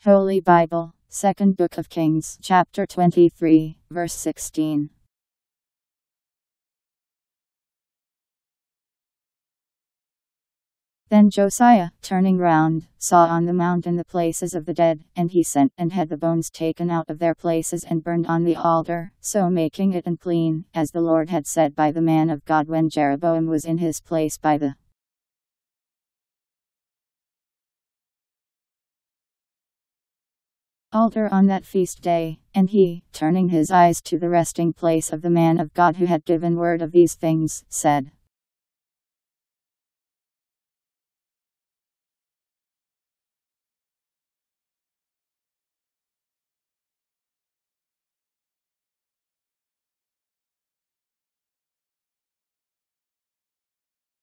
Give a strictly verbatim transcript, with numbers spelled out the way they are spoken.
Holy Bible, Second Book of Kings, chapter twenty-three, verse sixteen. Then Josiah, turning round, saw on the mountain the places of the dead, and he sent and had the bones taken out of their places and burned on the altar, so making it unclean, as the Lord had said by the man of God when Jeroboam was in his place by the altar on that feast day. And he, turning his eyes to the resting place of the man of God who had given word of these things, said,